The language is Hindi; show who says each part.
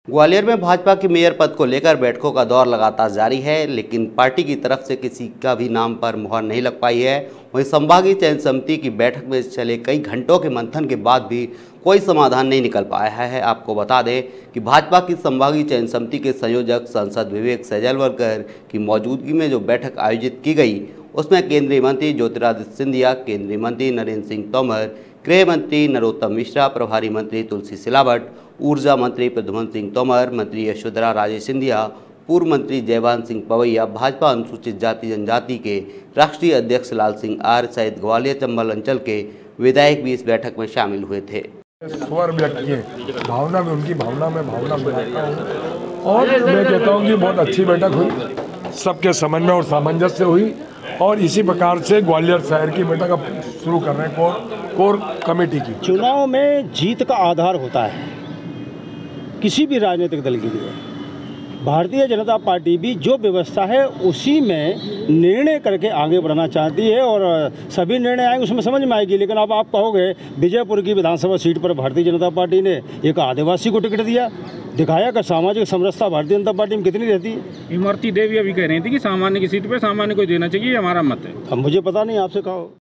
Speaker 1: ग्वालियर में भाजपा की मेयर पद को लेकर बैठकों का दौर लगातार जारी है, लेकिन पार्टी की तरफ से किसी का भी नाम पर मुहर नहीं लग पाई है। वहीं संभागीय चयन समिति की बैठक में चले कई घंटों के मंथन के बाद भी कोई समाधान नहीं निकल पाया है। आपको बता दें कि भाजपा की संभागीय चयन समिति के संयोजक सांसद विवेक सहजलवरकर की मौजूदगी में जो बैठक आयोजित की गई, उसमें केंद्रीय मंत्री ज्योतिरादित्य सिंधिया, केंद्रीय मंत्री नरेंद्र सिंह तोमर, गृह मंत्री नरोत्तम मिश्रा, प्रभारी मंत्री तुलसी सिलावट, ऊर्जा मंत्री प्रद्युम्न सिंह तोमर, मंत्री यशोधरा राजे सिंधिया, पूर्व मंत्री जयभान सिंह पवैया, भाजपा अनुसूचित जाति जनजाति के राष्ट्रीय अध्यक्ष लाल सिंह आर्य सहित ग्वालियर चंबल अंचल के विधायक भी इस बैठक में शामिल हुए थे।
Speaker 2: स्वर व्यक्त किए, भावना में उनकी भावना में रहता हूँ और मैं कहता हूँ कि बहुत अच्छी बैठक हुई, सबके समन्वय और सामंजस्य हुई और इसी प्रकार से ग्वालियर शहर की बैठक अब शुरू कर रहे हैं कोर कमेटी की।
Speaker 3: चुनाव में जीत का आधार होता है किसी भी राजनीतिक दल के लिए। भारतीय जनता पार्टी भी जो व्यवस्था है उसी में निर्णय करके आगे बढ़ना चाहती है और सभी निर्णय आएंगे उसमें समझ में आएगी। लेकिन अब आप कहोगे विजयपुर की विधानसभा सीट पर भारतीय जनता पार्टी ने एक आदिवासी को टिकट दिया, दिखाया कि सामाजिक समरसता भारतीय जनता पार्टी में कितनी रहती है।
Speaker 4: इमरती देवी अभी कह रही थी कि सामान्य की सीट पर सामान्य को देना चाहिए, हमारा मत है।
Speaker 3: अब मुझे पता नहीं, आपसे कहो।